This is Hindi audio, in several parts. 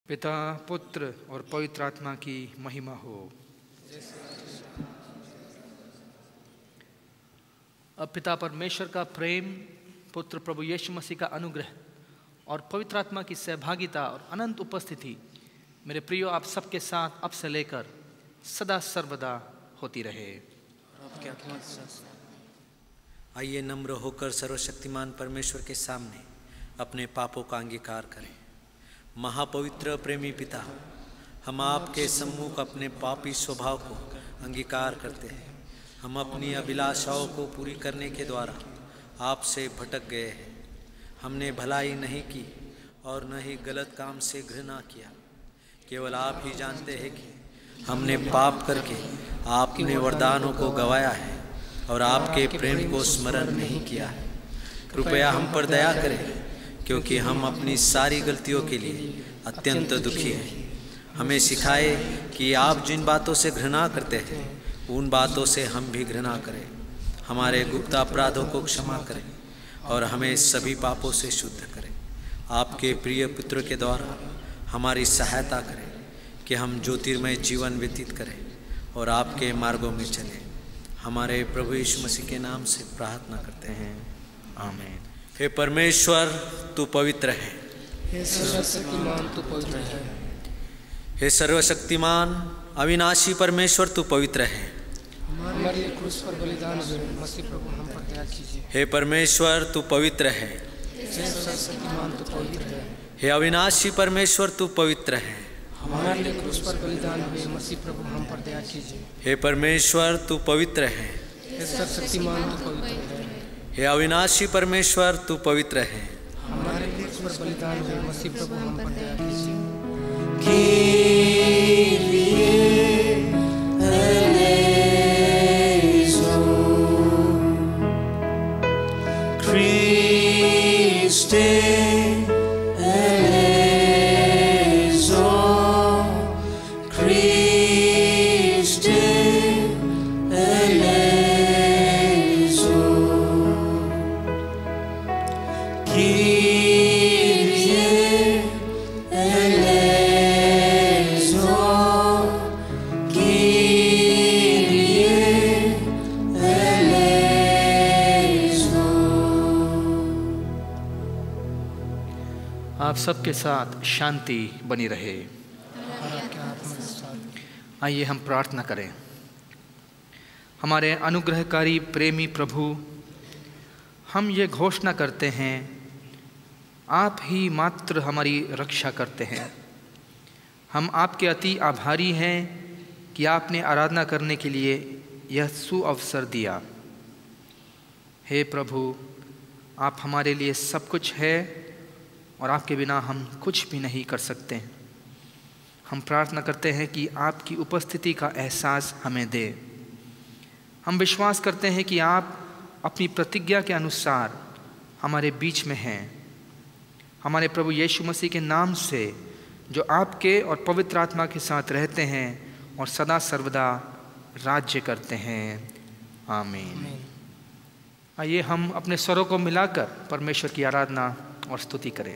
पिता, पुत्र और पवित्र आत्मा की महिमा हो। अब पिता परमेश्वर का प्रेम, पुत्र प्रभु यीशु मसीह का अनुग्रह और पवित्र आत्मा की सहभागिता और अनंत उपस्थिति मेरे प्रियो आप सबके साथ अब से लेकर सदा सर्वदा होती रहे। आइए नम्र होकर सर्वशक्तिमान परमेश्वर के सामने अपने पापों का अंगीकार करें। महापवित्र प्रेमी पिता, हम आपके सम्मुख अपने पापी स्वभाव को अंगीकार करते हैं। हम अपनी अभिलाषाओं को पूरी करने के द्वारा आपसे भटक गए हैं। हमने भलाई नहीं की और न ही गलत काम से घृणा किया। केवल आप ही जानते हैं कि हमने पाप करके आपने वरदानों को गवाया है और आपके प्रेम को स्मरण नहीं किया है। कृपया हम पर दया करें, क्योंकि हम अपनी सारी गलतियों के लिए अत्यंत दुखी हैं। हमें सिखाए कि आप जिन बातों से घृणा करते हैं उन बातों से हम भी घृणा करें। हमारे गुप्त अपराधों को क्षमा करें और हमें सभी पापों से शुद्ध करें। आपके प्रिय पुत्र के द्वारा हमारी सहायता करें कि हम ज्योतिर्मय जीवन व्यतीत करें और आपके मार्गों में चलें। हमारे प्रभु यीशु मसीह के नाम से प्रार्थना करते हैं, आमीन। हे परमेश्वर, तू पवित्र है। हे सर्वशक्तिमान, तू पवित्र है। हे सर्वशक्तिमान अविनाशी परमेश्वर, तू पवित्र है। हमारे लिए क्रूस पर बलिदान हुए मसीह प्रभु, हम पर दया कीजिए। हे परमेश्वर, तू पवित्र है। हे सर्वशक्तिमान, तू पवित्र है। हे अविनाशी परमेश्वर, तू पवित्र है। हमारे लिए क्रूस पर बलिदान हुए मसीह प्रभु, हम पर दया कीजिए। हे परमेश्वर, तू पवित्र है। हे सर्वशक्तिमान, तू पवित्र है। हे अविनाशी परमेश्वर, तू पवित्र है। हमारे लिए क्रूस पर बलिदान हुए मसीह प्रभु, हम पर दया कीजिए। आप सबके साथ शांति बनी रहे। आइए हम प्रार्थना करें। हमारे अनुग्रहकारी प्रेमी प्रभु, हम ये घोषणा करते हैं, आप ही मात्र हमारी रक्षा करते हैं। हम आपके अति आभारी हैं कि आपने आराधना करने के लिए यह सुअवसर दिया। हे प्रभु, आप हमारे लिए सब कुछ है और आपके बिना हम कुछ भी नहीं कर सकते। हम प्रार्थना करते हैं कि आपकी उपस्थिति का एहसास हमें दे। हम विश्वास करते हैं कि आप अपनी प्रतिज्ञा के अनुसार हमारे बीच में हैं। हमारे प्रभु यीशु मसीह के नाम से, जो आपके और पवित्र आत्मा के साथ रहते हैं और सदा सर्वदा राज्य करते हैं, आमीन। आइए हम अपने स्वरों को मिलाकर परमेश्वर की आराधना और स्तुति करें।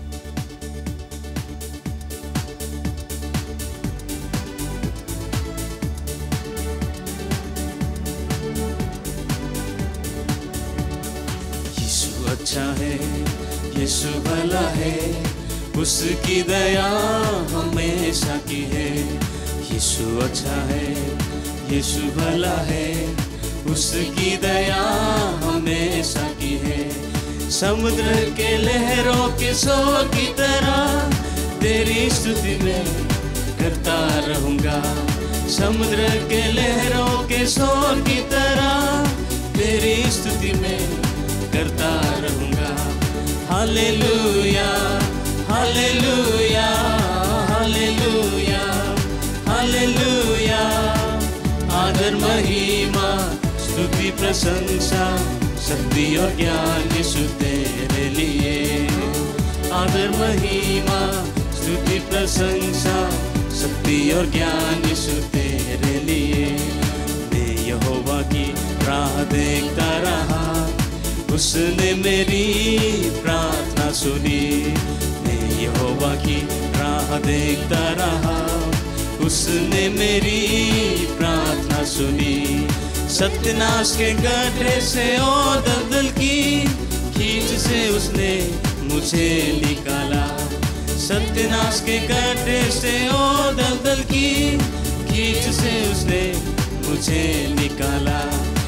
यीशु अच्छा है, यीशु भला है, उसकी दया हमेशा की है। यीशु अच्छा है, यीशु भला है, उसकी दया हमेशा की है। समुद्र के लहरों के शोर की तरह तेरी स्तुति में करता रहूँगा। समुद्र के लहरों के शोर की तरह तेरी स्तुति में करता रहूँगा। Hallelujah, hallelujah, hallelujah, hallelujah. आदर महिमा स्तुति प्रशंसा शक्ति और ज्ञान यीशु तेरे लिए। आदर महिमा स्तुति प्रशंसा शक्ति और ज्ञान यीशु तेरे लिए। मैं यहोवा की राह देखता रहा, उसने मेरी प्रार्थना सुनी। मैं यहोवा की राह वहाँ देखता रहा, उसने मेरी प्रार्थना सुनी। सत्यानाश के गड्ढे से और दलदल की खींच से उसने मुझे निकाला। सत्यानाश के गड्ढे से और दलदल की खींच से उसने मुझे निकाला।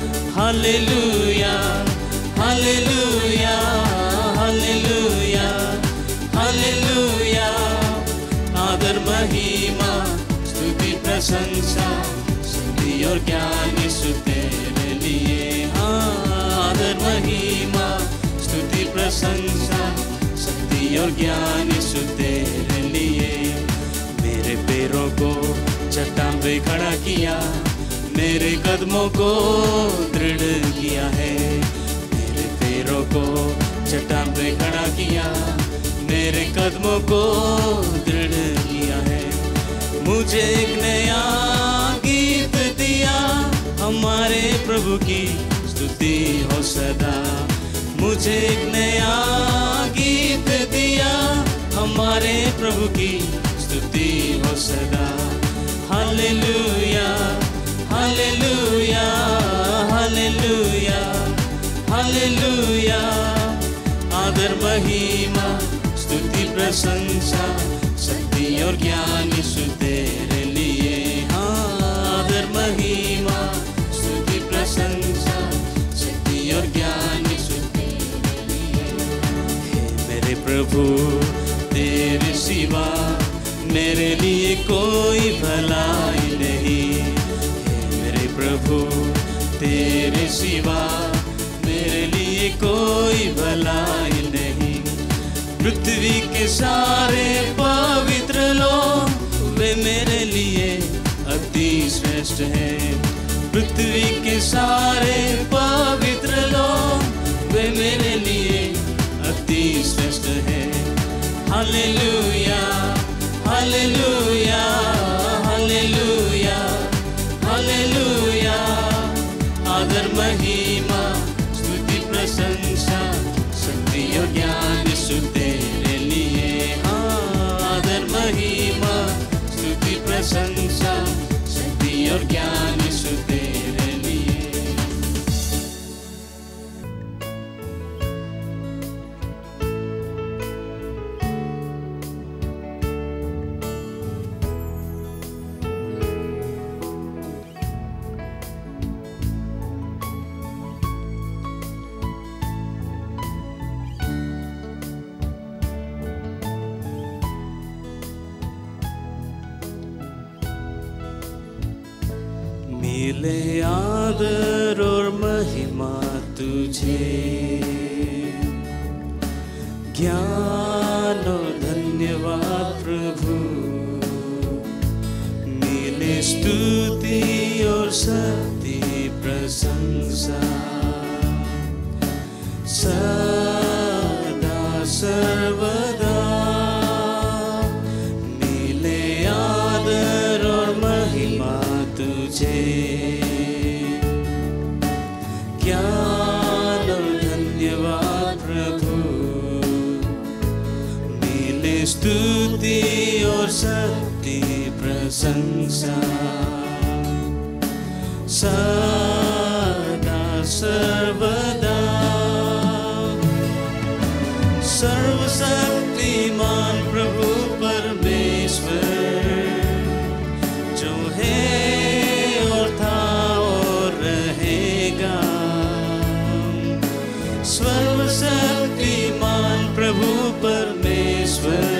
Hallelujah hallelujah hallelujah hallelujah. आदर महिमा स्तुति प्रशंसा शक्ति और ज्ञान यीशु तेरे लिए। आदर महिमा स्तुति प्रशंसा शक्ति और ज्ञान यीशु तेरे लिए। मेरे पैरों को चट्टान पे खड़ा किया, मेरे कदमों को दृढ़ किया है। मेरे पैरों को चट्टान पे खड़ा किया, मेरे कदमों को दृढ़ किया है। मुझे एक नया गीत दिया, हमारे प्रभु की स्तुति हो सदा। मुझे एक नया गीत दिया, हमारे प्रभु की स्तुति हो सदा। Hallelujah hallelujah hallelujah hallelujah. आदर महिमा स्तुति प्रशंसा शक्ति और ज्ञान यीशु तेरे लिए। आदर महिमा स्तुति प्रशंसा शक्ति और ज्ञान यीशु तेरे लिए। हे मेरे प्रभु तेरे सिवा मेरे लिए कोई भलाई नहीं। हे मेरे प्रभु तेरे सिवा मेरे लिए कोई भलाई नहीं। पृथ्वी के सारे पवित्र लोग वे मेरे लिए अति श्रेष्ठ है। पृथ्वी के सारे पवित्र लोग वे मेरे लिए अति श्रेष्ठ है। Hallelujah hallelujah hallelujah hallelujah. आदर महिमा स्तुति प्रशंसा शक्ति और ज्ञान यीशु तेरे लिए। आदर महिमा स्तुति प्रशंसा शक्ति और ज्ञान यीशु तेरे लिए। मिले आदर और महिमा तुझे, ज्ञान और धन्यवाद प्रभु। मिले स्तुति और शक्ति प्रशंसा सदा सर्वदा। मिले आदर और महिमा तुझे, ज्ञान और धन्यवाद प्रभु। मिले स्तुति और शक्ति प्रशंसा सदा सर्वदा। सर्वशक्तिमान प्रभु परमेश्वर जो है और था और रहेगा। सर्वशक्तिमान प्रभु परमेश्वर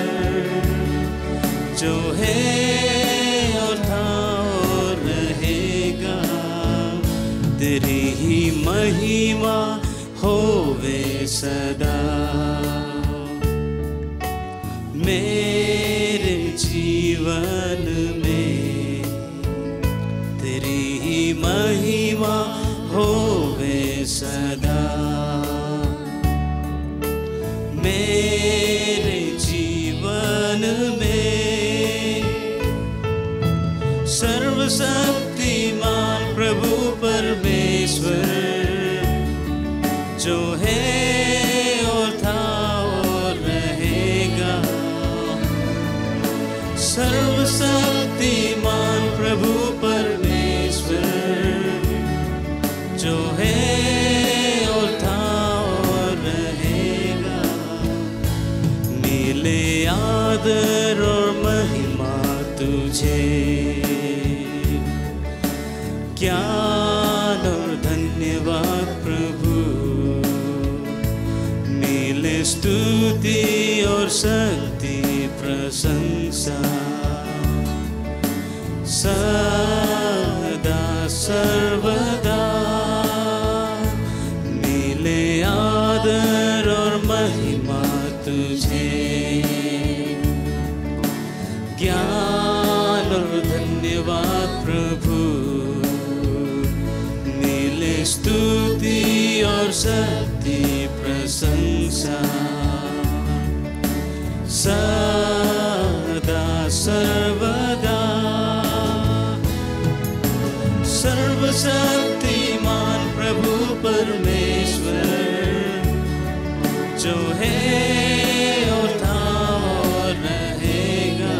जो है और था और रहेगा। तेरी ही महिमा होवे सदा मेरे जीवन में। तेरी ही महिमा होवे सदा मेरे जीवन में। सर्वशक्तिमान प्रभु परमेश्वर जो है और था और रहेगा। सर्वशक्तिमान प्रभु परमेश्वर जो है और था और रहेगा, मिले आदर और महिमा तुझे। ज्ञान और धन्यवाद प्रभु, मिले स्तुति और शक्ति प्रशंसा, सदा सर्वदा मिले आदर और महिमा तुझे। ज्ञान और धन्यवाद प्रभु, मिले स्तुति और शक्ति प्रशंसा, सदा सर्वदा। सर्वशक्तिमान प्रभु परमेश्वर जो है और था और रहेगा,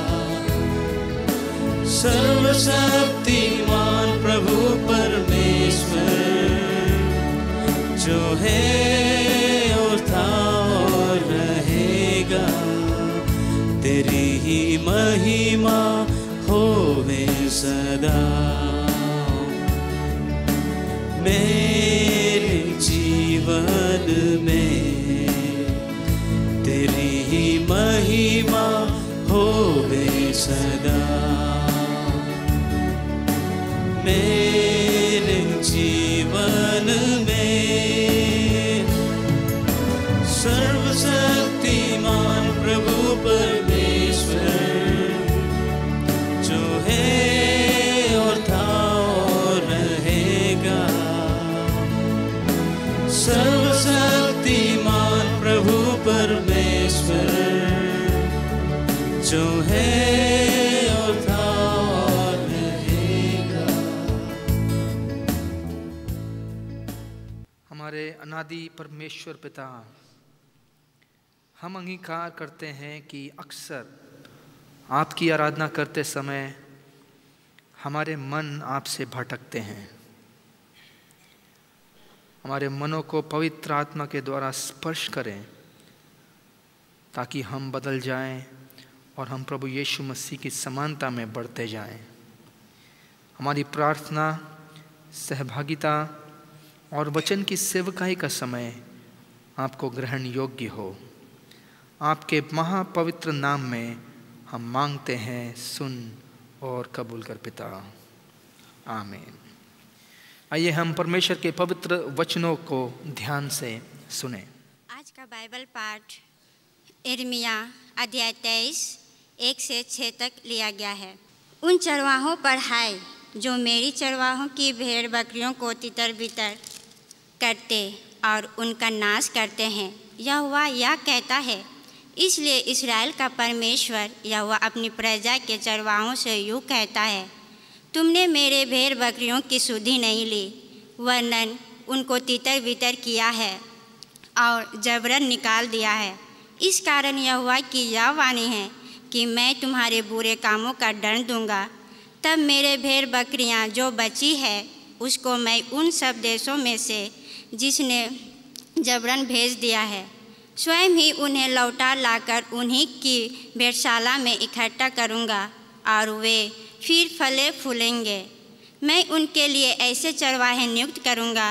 सर्वशक्तिमान प्रभु परमेश्वर जो है और था और रहेगा, तेरी ही महिमा होवे सदा। मेरे जीवन में तेरी ही महिमा होवे सदा। मेरे जीवन में सर्वशक्तिमान प्रभु परमेश्वर जो है और था और रहेगा, सर्वशक्तिमान प्रभु परमेश्वर जो है और था और रहेगा। हमारे अनादि परमेश्वर पिता, हम अंगीकार करते हैं कि अक्सर आपकी आराधना करते समय हमारे मन आपसे भटकते हैं। हमारे मनों को पवित्र आत्मा के द्वारा स्पर्श करें ताकि हम बदल जाएं और हम प्रभु यीशु मसीह की समानता में बढ़ते जाएं। हमारी प्रार्थना, सहभागिता और वचन की सेवकाई का समय आपको ग्रहण योग्य हो। आपके महापवित्र नाम में हम मांगते हैं, सुन और कबूल कर पिता, आमीन। आइए हम परमेश्वर के पवित्र वचनों को ध्यान से सुने। आज का बाइबल पाठ यिर्मयाह अध्याय 23 1 से 6 तक लिया गया है। उन चरवाहों पर हाय जो मेरी चरवाहों की भेड़ बकरियों को तितर बितर करते और उनका नाश करते हैं। यहोवा यह कहता है, इसलिए इस्राएल का परमेश्वर यहोवा अपनी प्रजा के चरवाहों से यूँ कहता है, तुमने मेरे भेड़ बकरियों की सुधि नहीं ली, वरन उनको तितर बितर किया है और जबरन निकाल दिया है। इस कारण यहोवा की यह वाणी है कि मैं तुम्हारे बुरे कामों का दंड दूंगा। तब मेरे भेड़ बकरियां जो बची है उसको मैं उन सब देशों में से जिसने जबरन भेज दिया है स्वयं ही उन्हें लौटा लाकर उन्हीं की भेड़शाला में इकट्ठा करूंगा और वे फिर फले फूलेंगे। मैं उनके लिए ऐसे चरवाहे नियुक्त करूंगा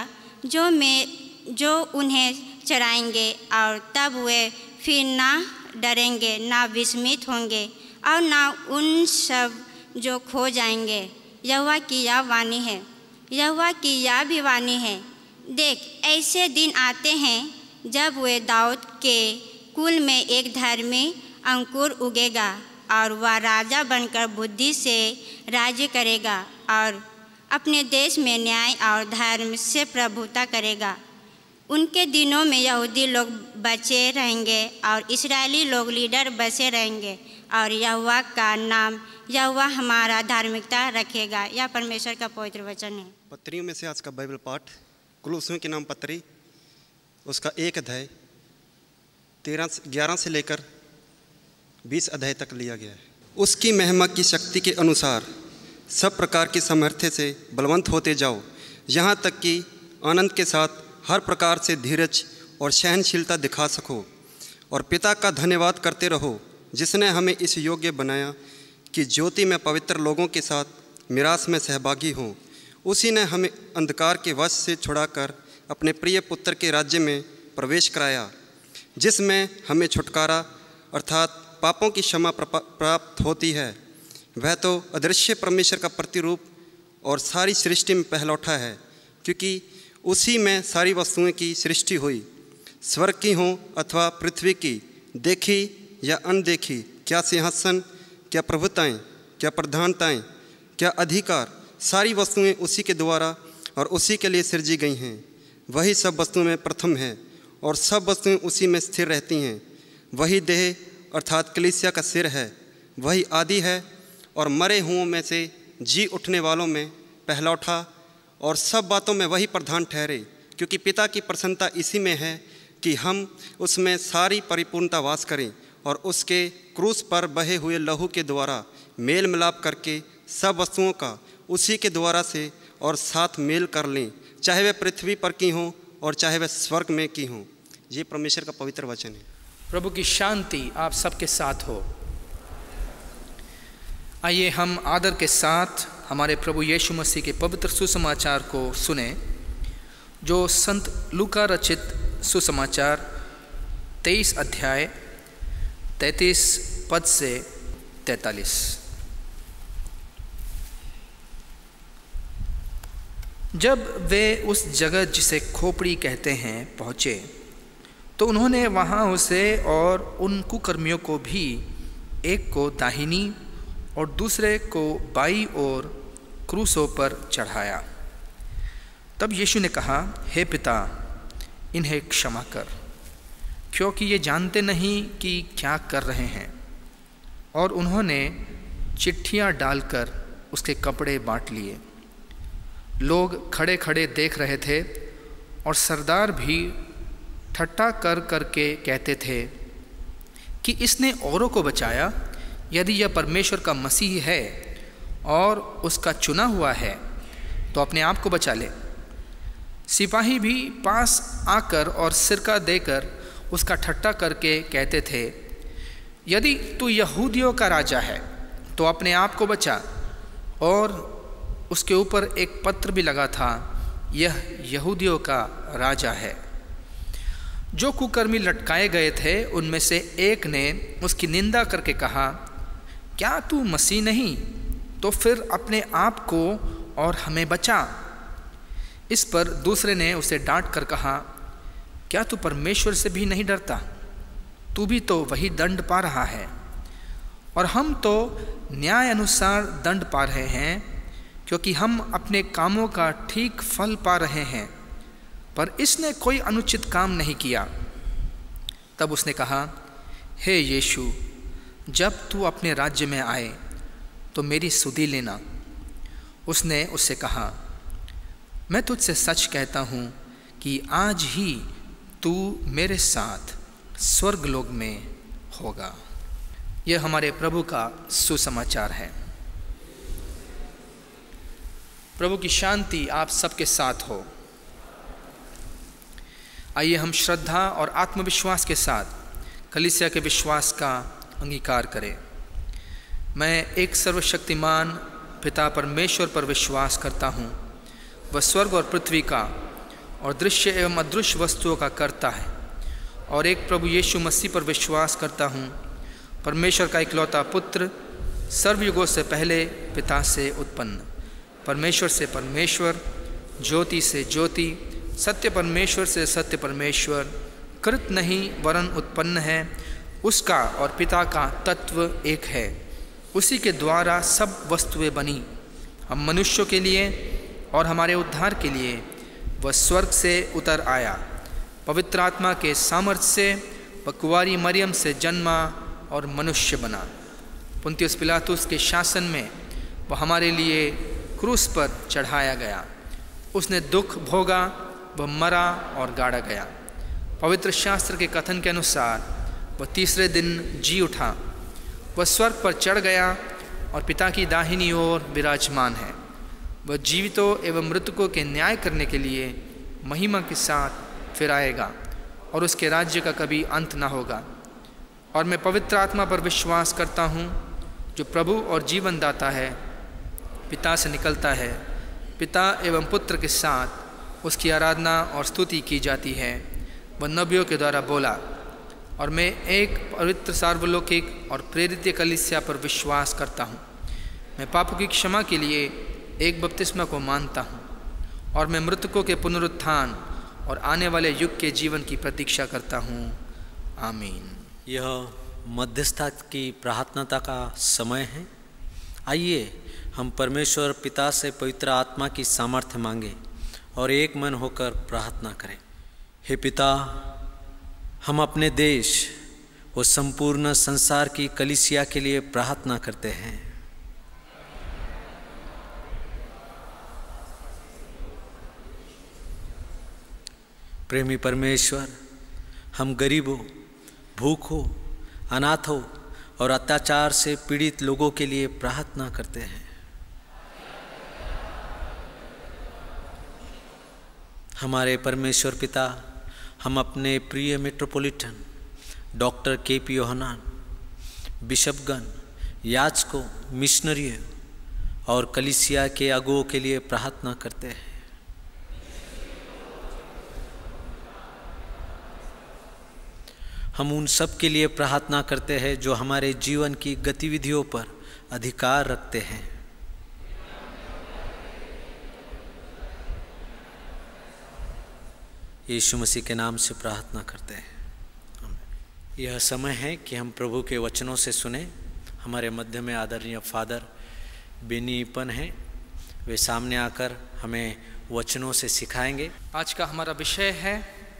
जो उन्हें चराएंगे और तब वे फिर ना डरेंगे, ना विस्मित होंगे और ना उन सब जो खो जाएंगे। यहोवा की यह वाणी है। यहोवा की यह भी वाणी है, देख ऐसे दिन आते हैं जब वे दाऊद के कुल में एक धर्मी अंकुर उगेगा और वह राजा बनकर बुद्धि से राज्य करेगा और अपने देश में न्याय और धर्म से प्रभुता करेगा। उनके दिनों में यहूदी लोग बचे रहेंगे और इस्राएली लोग लीडर बसे रहेंगे और यहोवा का नाम यहोवा हमारा धार्मिकता रखेगा। यह परमेश्वर का पवित्र वचन है। पत्रियों में से आज का बाइबल पाठ कुलुसियों की नाम पत्री उसका 1 अध्याय 11 से लेकर 20 अध्याय तक लिया गया है। उसकी महिमा की शक्ति के अनुसार सब प्रकार की सामर्थ्य से बलवंत होते जाओ, यहाँ तक कि आनंद के साथ हर प्रकार से धीरज और सहनशीलता दिखा सको, और पिता का धन्यवाद करते रहो जिसने हमें इस योग्य बनाया कि ज्योति में पवित्र लोगों के साथ मिरास में सहभागी हों। उसी ने हमें अंधकार के वश से छुड़ाकर अपने प्रिय पुत्र के राज्य में प्रवेश कराया, जिसमें हमें छुटकारा अर्थात पापों की क्षमा प्राप्त होती है। वह तो अदृश्य परमेश्वर का प्रतिरूप और सारी सृष्टि में पहलौठा है, क्योंकि उसी में सारी वस्तुएं की सृष्टि हुई, स्वर्ग की हों अथवा पृथ्वी की, देखी या अनदेखी, क्या सिंहासन, क्या प्रभुताएं, क्या प्रधानताएं, क्या अधिकार, सारी वस्तुएं उसी के द्वारा और उसी के लिए सृजी गई हैं। वही सब वस्तुओं में प्रथम है और सब वस्तुएं उसी में स्थिर रहती हैं। वही देह अर्थात कलीसिया का सिर है। वही आदि है और मरे हुओं में से जी उठने वालों में पहलौठा, और सब बातों में वही प्रधान ठहरे, क्योंकि पिता की प्रसन्नता इसी में है कि हम उसमें सारी परिपूर्णता वास करें और उसके क्रूस पर बहे हुए लहू के द्वारा मेल मिलाप करके सब वस्तुओं का उसी के द्वारा से और साथ मेल कर लें, चाहे वह पृथ्वी पर की हों और चाहे वह स्वर्ग में की हों। ये परमेश्वर का पवित्र वचन है। प्रभु की शांति आप सबके साथ हो। आइए हम आदर के साथ हमारे प्रभु यीशु मसीह के पवित्र सुसमाचार को सुने, जो संत लूका रचित सुसमाचार 23 अध्याय 33 पद से 43। जब वे उस जगह जिसे खोपड़ी कहते हैं पहुँचे, तो उन्होंने वहाँ उसे और उन कुकर्मियों को भी, एक को दाहिनी और दूसरे को बाई ओर क्रूसों पर चढ़ाया। तब यीशु ने कहा, हे पिता, इन्हें क्षमा कर, क्योंकि ये जानते नहीं कि क्या कर रहे हैं। और उन्होंने चिट्ठियाँ डालकर उसके कपड़े बांट लिए। लोग खड़े खड़े देख रहे थे और सरदार भी ठट्ठा कर करके कहते थे कि इसने औरों को बचाया, यदि यह परमेश्वर का मसीह है और उसका चुना हुआ है तो अपने आप को बचा ले। सिपाही भी पास आकर और सिरका देकर उसका ठट्ठा करके कहते थे, यदि तू यहूदियों का राजा है तो अपने आप को बचा। और उसके ऊपर एक पत्र भी लगा था, यह यहूदियों का राजा है। जो कुकर्मी लटकाए गए थे उनमें से एक ने उसकी निंदा करके कहा, क्या तू मसीह नहीं? तो फिर अपने आप को और हमें बचा। इस पर दूसरे ने उसे डांट कर कहा, क्या तू परमेश्वर से भी नहीं डरता? तू भी तो वही दंड पा रहा है, और हम तो न्याय अनुसार दंड पा रहे हैं, क्योंकि हम अपने कामों का ठीक फल पा रहे हैं, पर इसने कोई अनुचित काम नहीं किया। तब उसने कहा, हे यीशु, जब तू अपने राज्य में आए तो मेरी सुधि लेना। उसने उससे कहा, मैं तुझसे सच कहता हूँ कि आज ही तू मेरे साथ स्वर्गलोक में होगा। यह हमारे प्रभु का सुसमाचार है। प्रभु की शांति आप सबके साथ हो। आइए हम श्रद्धा और आत्मविश्वास के साथ कलीसिया के विश्वास का अंगीकार करें। मैं एक सर्वशक्तिमान पिता परमेश्वर पर विश्वास करता हूँ। वह स्वर्ग और पृथ्वी का और दृश्य एवं अदृश्य वस्तुओं का कर्ता है। और एक प्रभु यीशु मसीह पर विश्वास करता हूँ, परमेश्वर का इकलौता पुत्र, सर्वयुगों से पहले पिता से उत्पन्न, परमेश्वर से परमेश्वर, ज्योति से ज्योति, सत्य परमेश्वर से सत्य परमेश्वर, कृत नहीं वरन उत्पन्न है, उसका और पिता का तत्व एक है। उसी के द्वारा सब वस्तुएं बनी। हम मनुष्यों के लिए और हमारे उद्धार के लिए वह स्वर्ग से उतर आया। पवित्र आत्मा के सामर्थ्य से वह कुंवारी मरियम से जन्मा और मनुष्य बना। पुन्तियुस पिलातुस के शासन में वह हमारे लिए क्रूस पर चढ़ाया गया। उसने दुख भोगा, वह मरा और गाड़ा गया। पवित्र शास्त्र के कथन के अनुसार वह तीसरे दिन जी उठा। वह स्वर्ग पर चढ़ गया और पिता की दाहिनी ओर विराजमान है। वह जीवितों एवं मृतकों के न्याय करने के लिए महिमा के साथ फिर आएगा और उसके राज्य का कभी अंत न होगा। और मैं पवित्र आत्मा पर विश्वास करता हूँ, जो प्रभु और जीवन दाता है, पिता से निकलता है। पिता एवं पुत्र के साथ उसकी आराधना और स्तुति की जाती है। वह नबियों के द्वारा बोला। और मैं एक पवित्र सार्वलौकिक और प्रेरित कलीसिया पर विश्वास करता हूँ। मैं पापों की क्षमा के लिए एक बपतिस्मा को मानता हूँ और मैं मृतकों के पुनरुत्थान और आने वाले युग के जीवन की प्रतीक्षा करता हूँ। आमीन। यह मध्यस्थता की प्रार्थना का समय है। आइए हम परमेश्वर पिता से पवित्र आत्मा की सामर्थ्य मांगे और एक मन होकर प्रार्थना करें। हे पिता, हम अपने देश व संपूर्ण संसार की कलीसिया के लिए प्रार्थना करते हैं। प्रेमी परमेश्वर, हम गरीबों, भूखों, अनाथों और अत्याचार से पीड़ित लोगों के लिए प्रार्थना करते हैं। हमारे परमेश्वर पिता, हम अपने प्रिय मेट्रोपॉलिटन डॉक्टर KP यूहन्ना, बिशपगण, याजकों, मिशनरियों और कलीसिया के अगुओं के लिए प्रार्थना करते हैं। हम उन सब के लिए प्रार्थना करते हैं जो हमारे जीवन की गतिविधियों पर अधिकार रखते हैं। यीशु मसीह के नाम से प्रार्थना करते हैं। यह समय है कि हम प्रभु के वचनों से सुने। हमारे मध्य में आदरणीय फादर बेनी ईपन हैं। वे सामने आकर हमें वचनों से सिखाएंगे। आज का हमारा विषय है,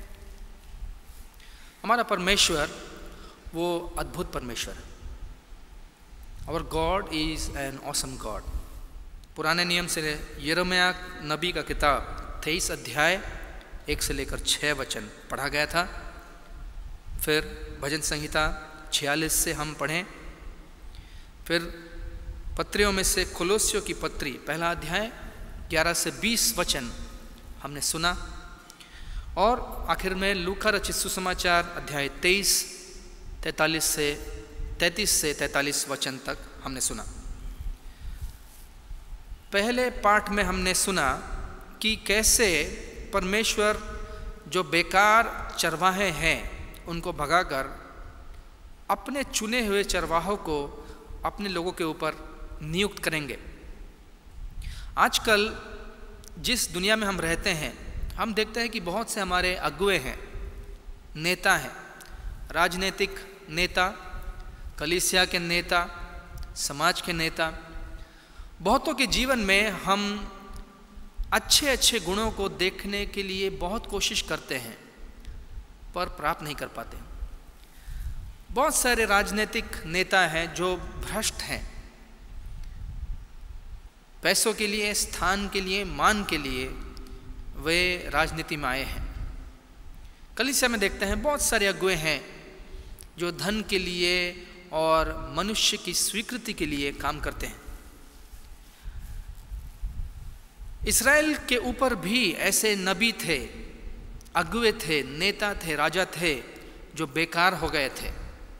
हमारा परमेश्वर वो अद्भुत परमेश्वर है। Our God is an awesome God. पुराने नियम से यिर्मयाह नबी का किताब 23 अध्याय 1 से लेकर 6 वचन पढ़ा गया था। फिर भजन संहिता 46 से हम पढ़ें। फिर पत्रियों में से कोलोसियों की पत्री पहला अध्याय 11 से 20 वचन हमने सुना। और आखिर में लूका रचित सुसमाचार अध्याय 33 से 43 वचन तक हमने सुना। पहले पाठ में हमने सुना कि कैसे परमेश्वर जो बेकार चरवाहे हैं उनको भगाकर अपने चुने हुए चरवाहों को अपने लोगों के ऊपर नियुक्त करेंगे। आजकल जिस दुनिया में हम रहते हैं, हम देखते हैं कि बहुत से हमारे अगुए हैं, नेता हैं, राजनीतिक नेता, कलीसिया के नेता, समाज के नेता। बहुतों के जीवन में हम अच्छे अच्छे गुणों को देखने के लिए बहुत कोशिश करते हैं पर प्राप्त नहीं कर पाते। बहुत सारे राजनीतिक नेता हैं जो भ्रष्ट हैं। पैसों के लिए, स्थान के लिए, मान के लिए वे राजनीति में आए हैं। कलीसिया में देखते हैं बहुत सारे अगुए हैं जो धन के लिए और मनुष्य की स्वीकृति के लिए काम करते हैं। इस्राएल के ऊपर भी ऐसे नबी थे, अगुए थे, नेता थे, राजा थे जो बेकार हो गए थे,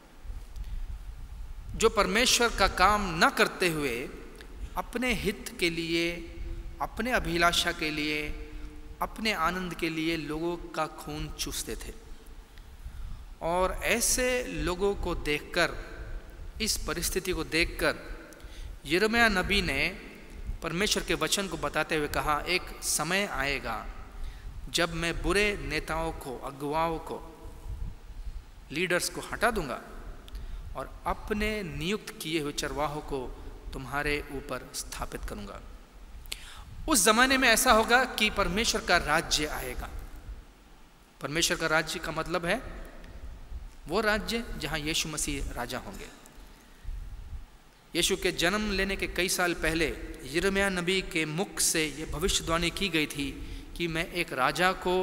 जो परमेश्वर का काम न करते हुए अपने हित के लिए, अपने अभिलाषा के लिए, अपने आनंद के लिए लोगों का खून चूसते थे। और ऐसे लोगों को देखकर, इस परिस्थिति को देखकर यिर्मयाह नबी ने परमेश्वर के वचन को बताते हुए कहा, एक समय आएगा जब मैं बुरे नेताओं को, अगुवाओं को, लीडर्स को हटा दूंगा और अपने नियुक्त किए हुए चरवाहों को तुम्हारे ऊपर स्थापित करूंगा। उस जमाने में ऐसा होगा कि परमेश्वर का राज्य आएगा। परमेश्वर का राज्य का मतलब है वो राज्य जहां यीशु मसीह राजा होंगे। यीशु के जन्म लेने के कई साल पहले यिर्मयाह नबी के मुख से ये भविष्यवाणी की गई थी कि मैं एक राजा को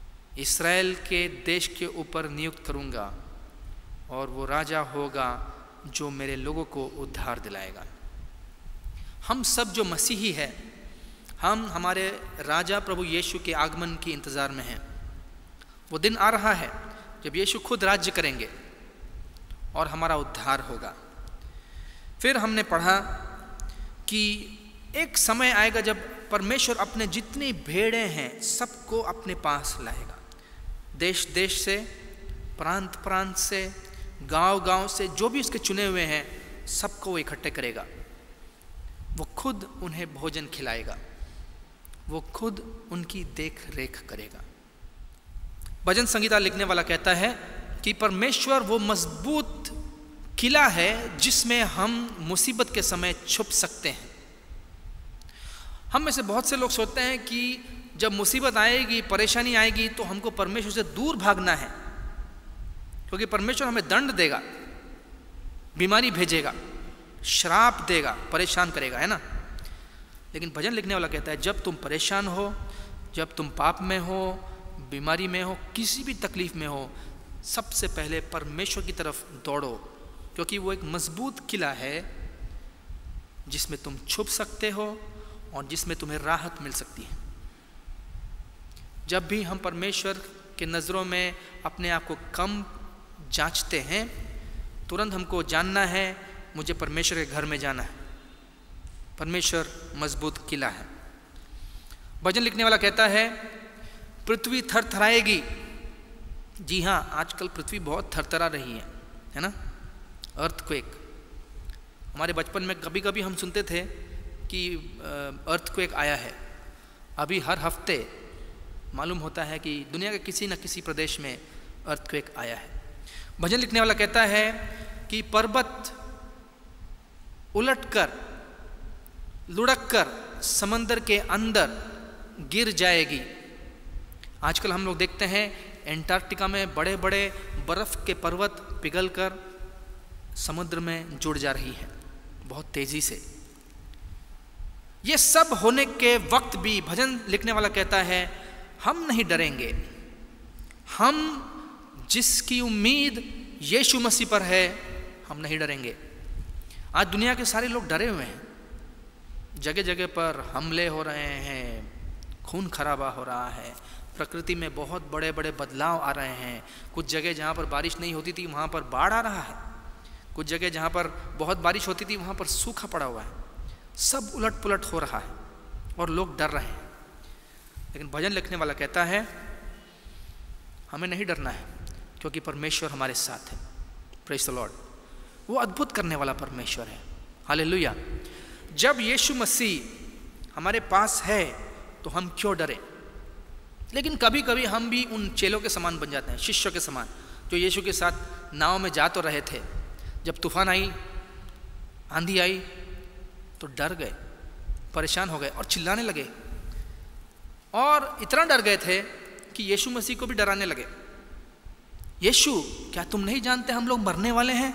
इस्राएल के देश के ऊपर नियुक्त करूंगा और वो राजा होगा जो मेरे लोगों को उद्धार दिलाएगा। हम सब जो मसीही है, हम हमारे राजा प्रभु यीशु के आगमन के इंतज़ार में हैं। वो दिन आ रहा है जब यीशु खुद राज्य करेंगे और हमारा उद्धार होगा। फिर हमने पढ़ा कि एक समय आएगा जब परमेश्वर अपने जितनी भेड़ें हैं सबको अपने पास लाएगा। देश देश से, प्रांत प्रांत से, गांव गांव से, जो भी उसके चुने हुए हैं सबको वो इकट्ठे करेगा। वो खुद उन्हें भोजन खिलाएगा, वो खुद उनकी देख रेख करेगा। भजन संगीता लिखने वाला कहता है कि परमेश्वर वो मजबूत किला है जिसमें हम मुसीबत के समय छुप सकते हैं। हम में से बहुत से लोग सोचते हैं कि जब मुसीबत आएगी, परेशानी आएगी तो हमको परमेश्वर से दूर भागना है, क्योंकि परमेश्वर हमें दंड देगा, बीमारी भेजेगा, श्राप देगा, परेशान करेगा, है ना। लेकिन भजन लिखने वाला कहता है जब तुम परेशान हो, जब तुम पाप में हो, बीमारी में हो, किसी भी तकलीफ में हो, सबसे पहले परमेश्वर की तरफ दौड़ो, क्योंकि वो एक मजबूत किला है जिसमें तुम छुप सकते हो और जिसमें तुम्हें राहत मिल सकती है। जब भी हम परमेश्वर के नज़रों में अपने आप को कम जांचते हैं, तुरंत हमको जानना है मुझे परमेश्वर के घर में जाना है। परमेश्वर मजबूत किला है। भजन लिखने वाला कहता है पृथ्वी थरथराएगी। जी हाँ, आजकल पृथ्वी बहुत थरथरा रही है ना। अर्थक्वेक, हमारे बचपन में कभी कभी हम सुनते थे कि अर्थक्वेक आया है। अभी हर हफ्ते मालूम होता है कि दुनिया के किसी न किसी प्रदेश में अर्थक्वेक आया है। भजन लिखने वाला कहता है कि पर्वत उलटकर, लुढ़ककर समंदर के अंदर गिर जाएगी। आजकल हम लोग देखते हैं एंटार्क्टिका में बड़े बड़े बर्फ के पर्वत पिघलकर समुद्र में जुड़ जा रही है बहुत तेजी से। ये सब होने के वक्त भी भजन लिखने वाला कहता है हम नहीं डरेंगे। हम जिसकी उम्मीद यीशु मसीह पर है, हम नहीं डरेंगे। आज दुनिया के सारे लोग डरे हुए हैं। जगह जगह पर हमले हो रहे हैं, खून खराबा हो रहा है, प्रकृति में बहुत बड़े बड़े बदलाव आ रहे हैं। कुछ जगह जहाँ पर बारिश नहीं होती थी वहाँ पर बाढ़ आ रहा है, कुछ जगह जहाँ पर बहुत बारिश होती थी वहाँ पर सूखा पड़ा हुआ है। सब उलट पुलट हो रहा है और लोग डर रहे हैं। लेकिन भजन लिखने वाला कहता है हमें नहीं डरना है, क्योंकि परमेश्वर हमारे साथ है। Praise the Lord. वो अद्भुत करने वाला परमेश्वर है। हालेलुया। जब यीशु मसीह हमारे पास है तो हम क्यों डरें। लेकिन कभी कभी हम भी उन चेलों के समान बन जाते हैं, शिष्यों के समान, जो यीशु के साथ नाव में जा तो रहे थे। जब तूफान आई, आंधी आई तो डर गए, परेशान हो गए और चिल्लाने लगे, और इतना डर गए थे कि यीशु मसीह को भी डराने लगे। यीशु, क्या तुम नहीं जानते हम लोग मरने वाले हैं।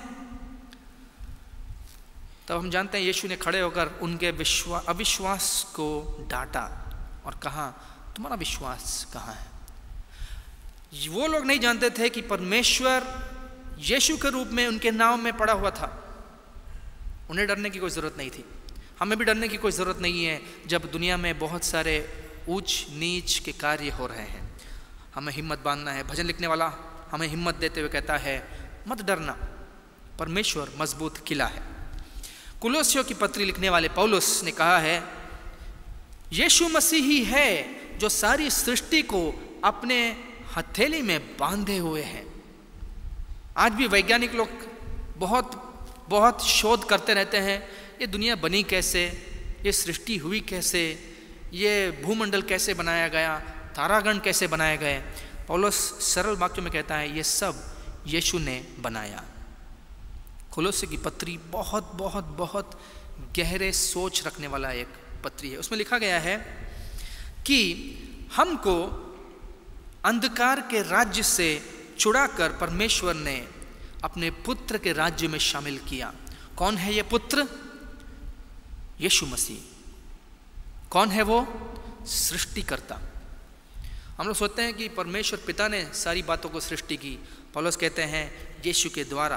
तब हम जानते हैं यीशु ने खड़े होकर उनके अविश्वास को डांटा और कहा तुम्हारा विश्वास कहाँ है। वो लोग नहीं जानते थे कि परमेश्वर यीशु के रूप में उनके नाव में पड़ा हुआ था। उन्हें डरने की कोई ज़रूरत नहीं थी। हमें भी डरने की कोई ज़रूरत नहीं है जब दुनिया में बहुत सारे ऊंच नीच के कार्य हो रहे हैं। हमें हिम्मत बांधना है। भजन लिखने वाला हमें हिम्मत देते हुए कहता है मत डरना, परमेश्वर मजबूत किला है। कुलोसियों की पत्री लिखने वाले पौलुस ने कहा है यीशु मसीह ही है जो सारी सृष्टि को अपने हथेली में बांधे हुए हैं। आज भी वैज्ञानिक लोग बहुत शोध करते रहते हैं, ये दुनिया बनी कैसे, ये सृष्टि हुई कैसे, ये भूमंडल कैसे बनाया गया, तारागण कैसे बनाए गए। पौलुस सरल वाक्यों में कहता है ये सब यीशु ने बनाया। कुलोसियों की पत्री बहुत बहुत बहुत गहरे सोच रखने वाला एक पत्री है। उसमें लिखा गया है कि हमको अंधकार के राज्य से छुड़ाकर परमेश्वर ने अपने पुत्र के राज्य में शामिल किया। कौन है ये पुत्र? यीशु मसीह। कौन है वो? सृष्टिकर्ता। हम लोग सोचते हैं कि परमेश्वर पिता ने सारी बातों को सृष्टि की। पौलुस कहते हैं यीशु के द्वारा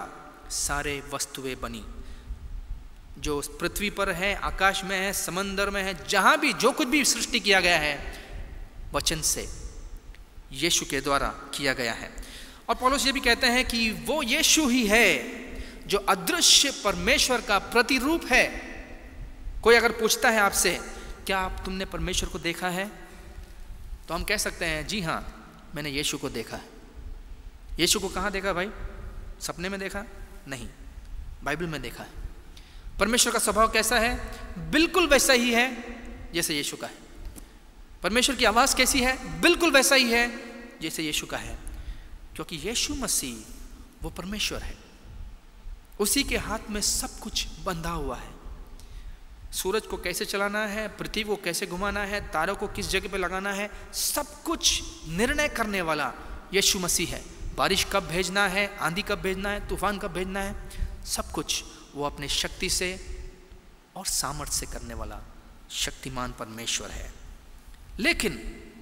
सारे वस्तुएं बनी। जो पृथ्वी पर है, आकाश में है, समंदर में है, जहां भी जो कुछ भी सृष्टि किया गया है वचन से, यीशु के द्वारा किया गया है। और पौलुस ये भी कहते हैं कि वो यीशु ही है जो अदृश्य परमेश्वर का प्रतिरूप है। कोई अगर पूछता है आपसे, क्या आप तुमने परमेश्वर को देखा है, तो हम कह सकते हैं जी हाँ, मैंने यीशु को देखा है। यीशु को कहाँ देखा भाई? सपने में देखा? नहीं, बाइबल में देखा है। परमेश्वर का स्वभाव कैसा है? बिल्कुल वैसा ही है जैसे यीशु का है। परमेश्वर की आवाज़ कैसी है? बिल्कुल वैसा ही है जैसे यीशु का है, क्योंकि यीशु मसीह वो परमेश्वर है। उसी के हाथ में सब कुछ बंधा हुआ है। सूरज को कैसे चलाना है, पृथ्वी को कैसे घुमाना है, तारों को किस जगह पे लगाना है, सब कुछ निर्णय करने वाला यीशु मसीह है। बारिश कब भेजना है, आंधी कब भेजना है, तूफान कब भेजना है, सब कुछ वो अपने शक्ति से और सामर्थ्य से करने वाला शक्तिमान परमेश्वर है। लेकिन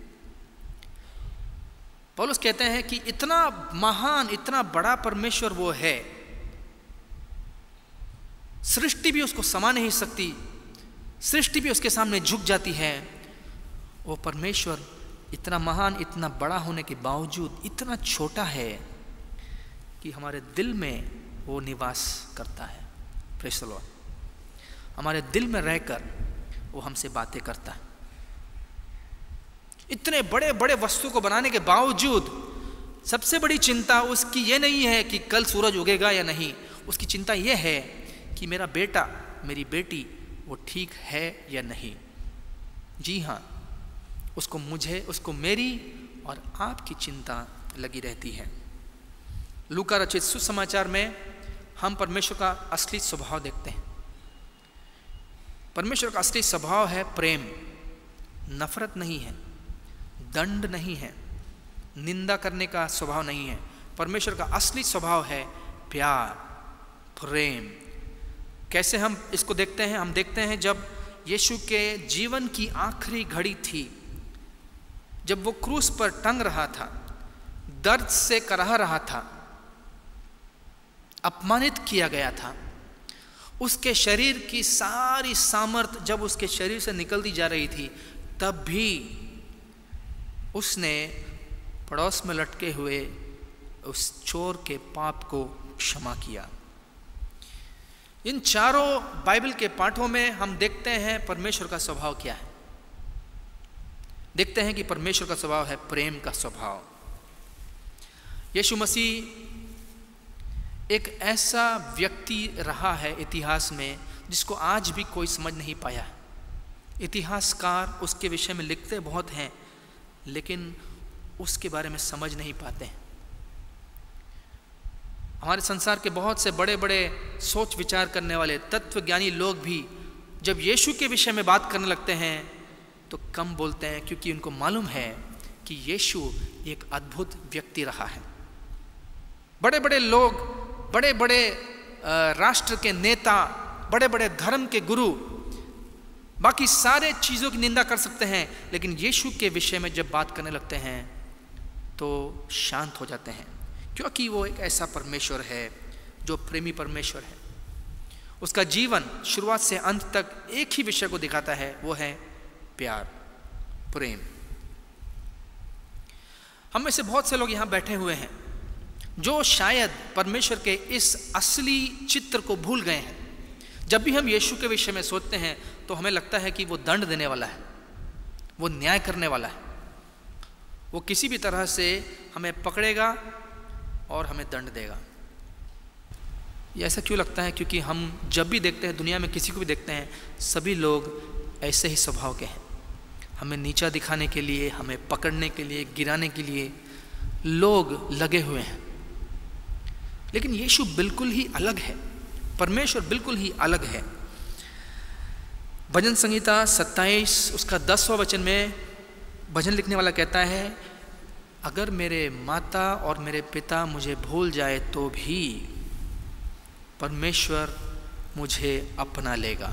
पौलुस कहते हैं कि इतना महान, इतना बड़ा परमेश्वर वो है, सृष्टि भी उसको समा नहीं सकती, सृष्टि भी उसके सामने झुक जाती है। वो परमेश्वर इतना महान, इतना बड़ा होने के बावजूद इतना छोटा है कि हमारे दिल में वो निवास करता है। Praise the Lord. हमारे दिल में रहकर वो हमसे बातें करता है। इतने बड़े बड़े वस्तु को बनाने के बावजूद सबसे बड़ी चिंता उसकी ये नहीं है कि कल सूरज उगेगा या नहीं। उसकी चिंता ये है कि मेरा बेटा, मेरी बेटी वो ठीक है या नहीं। जी हाँ, उसको मुझे, उसको मेरी और आपकी चिंता लगी रहती है। लूका रचित सुसमाचार में हम परमेश्वर का असली स्वभाव देखते हैं। परमेश्वर का असली स्वभाव है प्रेम, नफरत नहीं है, दंड नहीं है, निंदा करने का स्वभाव नहीं है। परमेश्वर का असली स्वभाव है प्यार, प्रेम। कैसे हम इसको देखते हैं? हम देखते हैं जब यीशु के जीवन की आखिरी घड़ी थी, जब वो क्रूस पर टंग रहा था, दर्द से कराह रहा था, अपमानित किया गया था, उसके शरीर की सारी सामर्थ जब उसके शरीर से निकलती जा रही थी, तब भी उसने पड़ोस में लटके हुए उस चोर के पाप को क्षमा किया। इन चारों बाइबल के पाठों में हम देखते हैं परमेश्वर का स्वभाव क्या है। देखते हैं कि परमेश्वर का स्वभाव है प्रेम का स्वभाव। यीशु मसीह एक ऐसा व्यक्ति रहा है इतिहास में जिसको आज भी कोई समझ नहीं पाया। इतिहासकार उसके विषय में लिखते बहुत हैं, लेकिन उसके बारे में समझ नहीं पाते हैं। हमारे संसार के बहुत से बड़े बड़े सोच विचार करने वाले तत्वज्ञानी लोग भी जब यीशु के विषय में बात करने लगते हैं तो कम बोलते हैं, क्योंकि उनको मालूम है कि यीशु एक अद्भुत व्यक्ति रहा है। बड़े बड़े लोग, बड़े बड़े राष्ट्र के नेता, बड़े बड़े धर्म के गुरु बाकी सारे चीज़ों की निंदा कर सकते हैं, लेकिन यीशु के विषय में जब बात करने लगते हैं तो शांत हो जाते हैं, क्योंकि वो एक ऐसा परमेश्वर है जो प्रेमी परमेश्वर है। उसका जीवन शुरुआत से अंत तक एक ही विषय को दिखाता है, वो है प्यार, प्रेम। हम में से बहुत से लोग यहाँ बैठे हुए हैं जो शायद परमेश्वर के इस असली चित्र को भूल गए हैं। जब भी हम यीशु के विषय में सोचते हैं तो हमें लगता है कि वो दंड देने वाला है, वो न्याय करने वाला है, वो किसी भी तरह से हमें पकड़ेगा और हमें दंड देगा। ये ऐसा क्यों लगता है? क्योंकि हम जब भी देखते हैं, दुनिया में किसी को भी देखते हैं, सभी लोग ऐसे ही स्वभाव के हैं। हमें नीचा दिखाने के लिए, हमें पकड़ने के लिए, गिराने के लिए लोग लगे हुए हैं। लेकिन यीशु बिल्कुल ही अलग है, परमेश्वर बिल्कुल ही अलग है। भजन संहिता 27 उसका 10वां वचन में भजन लिखने वाला कहता है, अगर मेरे माता और मेरे पिता मुझे भूल जाए तो भी परमेश्वर मुझे अपना लेगा।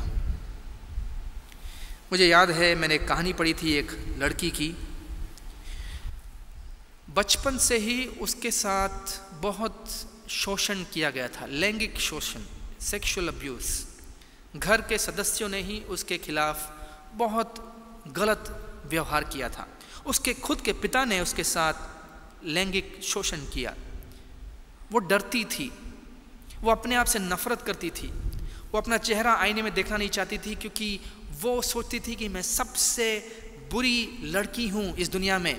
मुझे याद है, मैंने एक कहानी पढ़ी थी एक लड़की की। बचपन से ही उसके साथ बहुत शोषण किया गया था, लैंगिक शोषण, सेक्सुअल अब्यूज़। घर के सदस्यों ने ही उसके खिलाफ बहुत गलत व्यवहार किया था। उसके खुद के पिता ने उसके साथ लैंगिक शोषण किया। वो डरती थी, वो अपने आप से नफरत करती थी, वो अपना चेहरा आईने में देखना नहीं चाहती थी, क्योंकि वो सोचती थी कि मैं सबसे बुरी लड़की हूँ इस दुनिया में,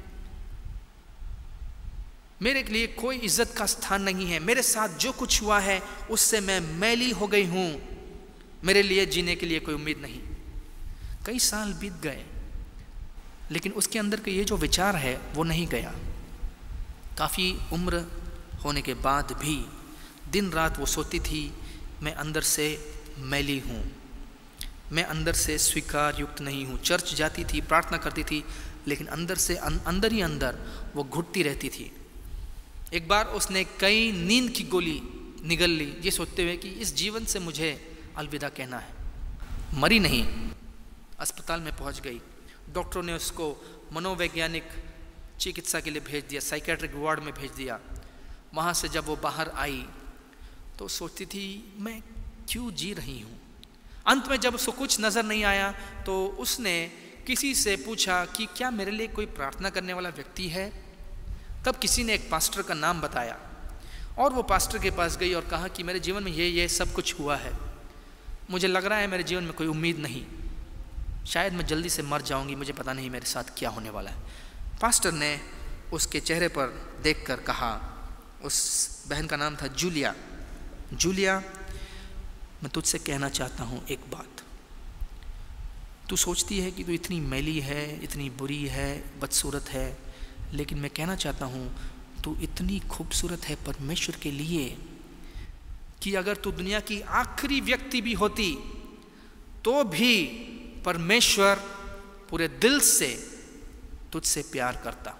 मेरे लिए कोई इज्जत का स्थान नहीं है, मेरे साथ जो कुछ हुआ है उससे मैं मैली हो गई हूँ, मेरे लिए जीने के लिए कोई उम्मीद नहीं। कई साल बीत गए, लेकिन उसके अंदर के ये जो विचार है वो नहीं गया। काफ़ी उम्र होने के बाद भी दिन रात वो सोचती थी, मैं अंदर से मैली हूँ, मैं अंदर से स्वीकार युक्त नहीं हूँ। चर्च जाती थी, प्रार्थना करती थी, लेकिन अंदर से अंदर ही अंदर वो घुटती रहती थी। एक बार उसने कई नींद की गोली निगल ली, ये सोचते हुए कि इस जीवन से मुझे अलविदा कहना है। मरी नहीं, अस्पताल में पहुंच गई। डॉक्टरों ने उसको मनोवैज्ञानिक चिकित्सा के लिए भेज दिया, साइकेट्रिक वार्ड में भेज दिया। वहाँ से जब वो बाहर आई तो सोचती थी मैं क्यों जी रही हूँ। अंत में जब उसको कुछ नज़र नहीं आया तो उसने किसी से पूछा कि क्या मेरे लिए कोई प्रार्थना करने वाला व्यक्ति है। तब किसी ने एक पास्टर का नाम बताया और वो पास्टर के पास गई और कहा कि मेरे जीवन में ये सब कुछ हुआ है, मुझे लग रहा है मेरे जीवन में कोई उम्मीद नहीं, शायद मैं जल्दी से मर जाऊंगी, मुझे पता नहीं मेरे साथ क्या होने वाला है। पास्टर ने उसके चेहरे पर देखकर कहा, उस बहन का नाम था जूलिया, जूलिया मैं तुझसे कहना चाहता हूँ एक बात। तू सोचती है कि तू इतनी मैली है, इतनी बुरी है, बदसूरत है, लेकिन मैं कहना चाहता हूँ तू इतनी खूबसूरत है परमेश्वर के लिए कि अगर तू दुनिया की आखिरी व्यक्ति भी होती तो भी परमेश्वर पूरे दिल से तुझसे प्यार करता,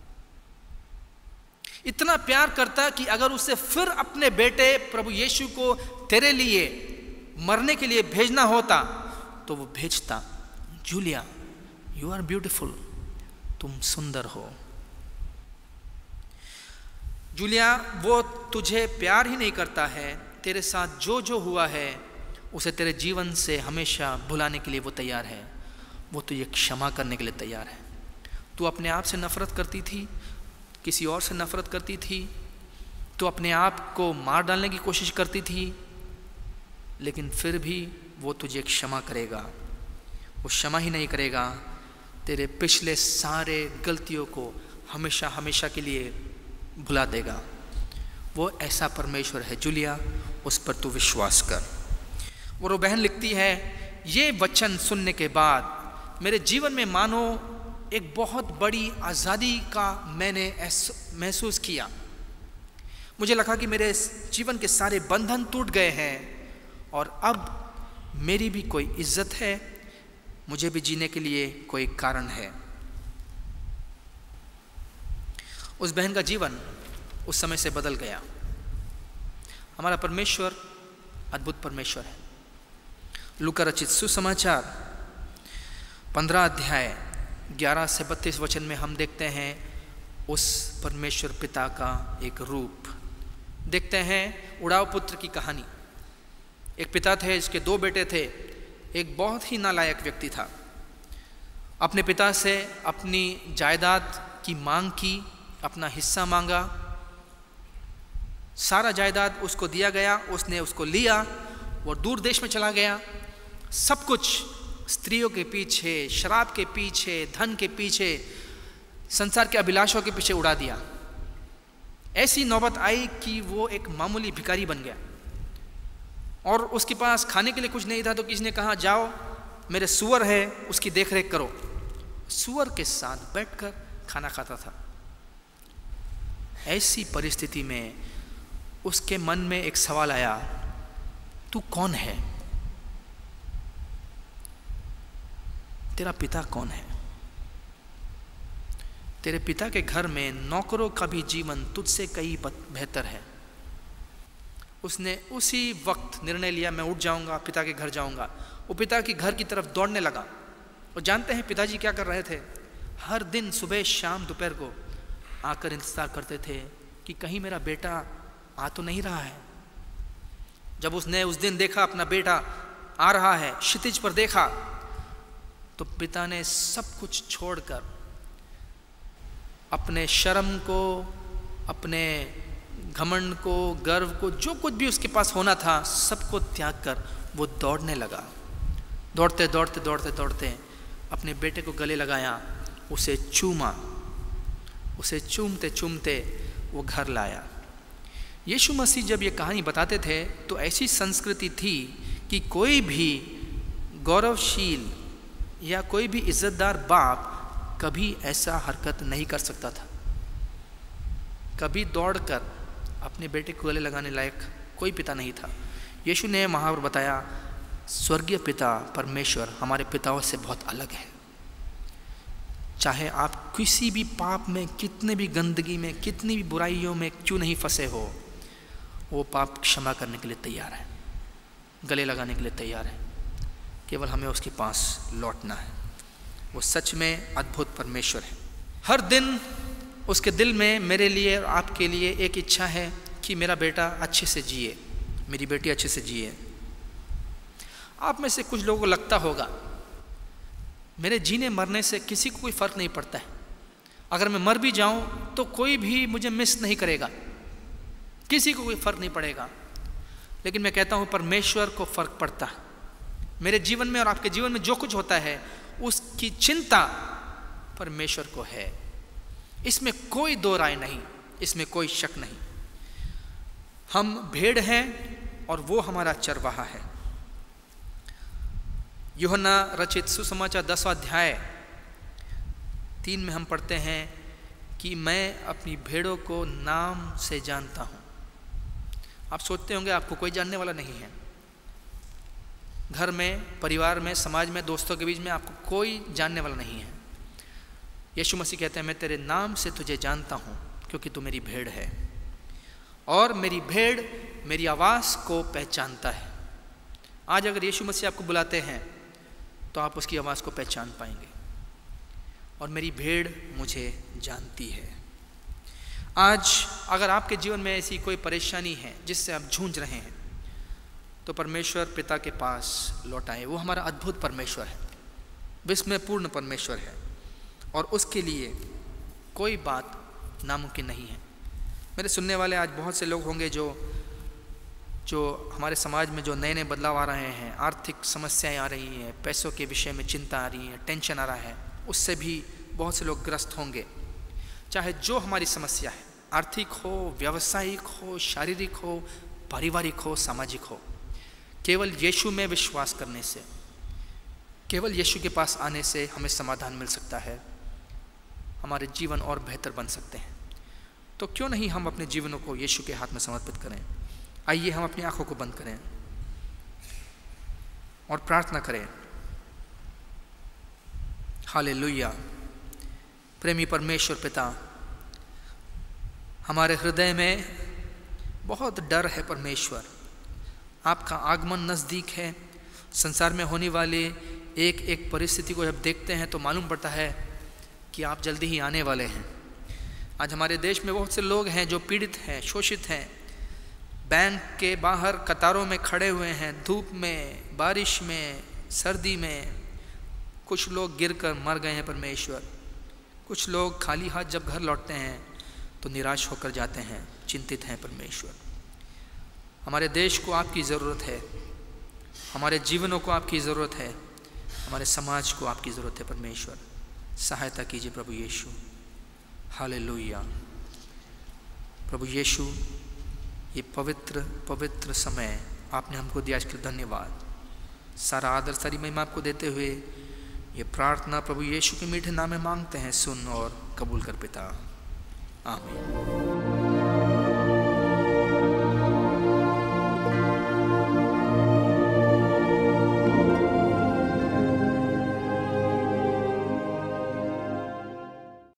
इतना प्यार करता कि अगर उसे फिर अपने बेटे प्रभु यीशु को तेरे लिए मरने के लिए भेजना होता तो वो भेजता। जूलिया, यू आर ब्यूटीफुल, तुम सुंदर हो। जूलिया, वो तुझे प्यार ही नहीं करता है, तेरे साथ जो जो हुआ है उसे तेरे जीवन से हमेशा भुलाने के लिए वो तैयार है, वो तुझे क्षमा करने के लिए तैयार है। तू अपने आप से नफरत करती थी, किसी और से नफरत करती थी, तो अपने आप को मार डालने की कोशिश करती थी, लेकिन फिर भी वो तुझे क्षमा करेगा। वो क्षमा ही नहीं करेगा, तेरे पिछले सारे गलतियों को हमेशा हमेशा के लिए भुला देगा। वो ऐसा परमेश्वर है। जूलिया, उस पर तू विश्वास कर। और वो बहन लिखती है, ये वचन सुनने के बाद मेरे जीवन में मानो एक बहुत बड़ी आज़ादी का मैंने महसूस किया। मुझे लगा कि मेरे जीवन के सारे बंधन टूट गए हैं और अब मेरी भी कोई इज्जत है, मुझे भी जीने के लिए कोई कारण है। उस बहन का जीवन उस समय से बदल गया। हमारा परमेश्वर अद्भुत परमेश्वर है। लूका रचित सुसमाचार 15 अध्याय 11 से 32 वचन में हम देखते हैं उस परमेश्वर पिता का एक रूप। देखते हैं उड़ाव पुत्र की कहानी। एक पिता थे, इसके 2 बेटे थे। एक बहुत ही नालायक व्यक्ति था। अपने पिता से अपनी जायदाद की मांग की, अपना हिस्सा मांगा। सारा जायदाद उसको दिया गया, उसने उसको लिया, वो दूर देश में चला गया। सब कुछ स्त्रियों के पीछे, शराब के पीछे, धन के पीछे, संसार के अभिलाषों के पीछे उड़ा दिया। ऐसी नौबत आई कि वो एक मामूली भिखारी बन गया और उसके पास खाने के लिए कुछ नहीं था। तो किसी ने कहा, जाओ मेरे सूअर है उसकी देखरेख करो। सूअर के साथ बैठकर खाना खाता था। ऐसी परिस्थिति में उसके मन में एक सवाल आया, तू कौन है? तेरा पिता कौन है? तेरे पिता के घर में नौकरों का भी जीवन तुझसे कहीं बेहतर है। उसने उसी वक्त निर्णय लिया, मैं उठ जाऊंगा, पिता के घर जाऊंगा। वो पिता के घर की तरफ दौड़ने लगा। और जानते हैं पिताजी क्या कर रहे थे? हर दिन सुबह शाम दोपहर को आकर इंतजार करते थे कि कहीं मेरा बेटा आ तो नहीं रहा है। जब उसने उस दिन देखा अपना बेटा आ रहा है, क्षितिज पर देखा, तो पिता ने सब कुछ छोड़कर, अपने शर्म को, अपने घमंड को, गर्व को, जो कुछ भी उसके पास होना था, सबको त्याग कर वो दौड़ने लगा। दौड़ते दौड़ते दौड़ते दौड़ते अपने बेटे को गले लगाया, उसे चूमा, उसे चूमते चूमते वो घर लाया। यीशु मसीह जब ये कहानी बताते थे तो ऐसी संस्कृति थी कि कोई भी गौरवशील या कोई भी इज्जतदार बाप कभी ऐसा हरकत नहीं कर सकता था। कभी दौड़कर अपने बेटे को गले लगाने लायक कोई पिता नहीं था। यीशु ने वहाँ पर बताया, स्वर्गीय पिता परमेश्वर हमारे पिताओं से बहुत अलग है। चाहे आप किसी भी पाप में, कितने भी गंदगी में, कितनी भी बुराइयों में क्यों नहीं फंसे हो, वो पाप क्षमा करने के लिए तैयार है, गले लगाने के लिए तैयार है। केवल हमें उसके पास लौटना है। वो सच में अद्भुत परमेश्वर है। हर दिन उसके दिल में मेरे लिए और आपके लिए एक इच्छा है कि मेरा बेटा अच्छे से जिए, मेरी बेटी अच्छे से जिए। आप में से कुछ लोगों को लगता होगा मेरे जीने मरने से किसी को कोई फ़र्क नहीं पड़ता है, अगर मैं मर भी जाऊं तो कोई भी मुझे मिस नहीं करेगा, किसी को कोई फ़र्क नहीं पड़ेगा। लेकिन मैं कहता हूं परमेश्वर को फ़र्क पड़ता है। मेरे जीवन में और आपके जीवन में जो कुछ होता है उसकी चिंता परमेश्वर को है। इसमें कोई दो राय नहीं, इसमें कोई शक नहीं। हम भेड़ हैं और वो हमारा चरवाहा है। यूहन्ना रचित सुसमाचार 10वां अध्याय 3 में हम पढ़ते हैं कि मैं अपनी भेड़ों को नाम से जानता हूं। आप सोचते होंगे आपको कोई जानने वाला नहीं है। घर में, परिवार में, समाज में, दोस्तों के बीच में आपको कोई जानने वाला नहीं है। यीशु मसीह कहते हैं मैं तेरे नाम से तुझे जानता हूं क्योंकि तू मेरी भेड़ है और मेरी भेड़ मेरी आवाज़ को पहचानता है। आज अगर यीशु मसीह आपको बुलाते हैं तो आप उसकी आवाज़ को पहचान पाएंगे और मेरी भेड़ मुझे जानती है। आज अगर आपके जीवन में ऐसी कोई परेशानी है जिससे आप जूझ रहे हैं तो परमेश्वर पिता के पास लौट आए। वो हमारा अद्भुत परमेश्वर है, विस्मयपूर्ण परमेश्वर है और उसके लिए कोई बात नामुमकिन नहीं है। मेरे सुनने वाले आज बहुत से लोग होंगे जो हमारे समाज में जो नए नए बदलाव आ रहे हैं, आर्थिक समस्याएं आ रही हैं, पैसों के विषय में चिंता आ रही है, टेंशन आ रहा है, उससे भी बहुत से लोग ग्रस्त होंगे। चाहे जो हमारी समस्या है, आर्थिक हो, व्यावसायिक हो, शारीरिक हो, पारिवारिक हो, सामाजिक हो, केवल यीशु में विश्वास करने से, केवल यीशु के पास आने से हमें समाधान मिल सकता है, हमारे जीवन और बेहतर बन सकते हैं। तो क्यों नहीं हम अपने जीवनों को यीशु के हाथ में समर्पित करें। आइए हम अपनी आंखों को बंद करें और प्रार्थना करें। हालेलुया। प्रेमी परमेश्वर पिता, हमारे हृदय में बहुत डर है परमेश्वर। आपका आगमन नज़दीक है। संसार में होने वाले एक एक परिस्थिति को जब देखते हैं तो मालूम पड़ता है कि आप जल्दी ही आने वाले हैं। आज हमारे देश में बहुत से लोग हैं जो पीड़ित हैं, शोषित हैं, बैंक के बाहर कतारों में खड़े हुए हैं, धूप में, बारिश में, सर्दी में। कुछ लोग गिरकर मर गए हैं परमेश्वर। कुछ लोग खाली हाथ जब घर लौटते हैं तो निराश होकर जाते हैं, चिंतित हैं परमेश्वर। हमारे देश को आपकी ज़रूरत है, हमारे जीवनों को आपकी ज़रूरत है, हमारे समाज को आपकी ज़रूरत है परमेश्वर। सहायता कीजिए प्रभु यीशु। हालेलुया। प्रभु यीशु, ये पवित्र पवित्र समय आपने हमको दिया, इसके लिए धन्यवाद। सारा आदर, सारी महिमा आपको देते हुए ये प्रार्थना प्रभु यीशु के मीठे नाम में मांगते हैं। सुन और कबूल कर पिता। आमीन।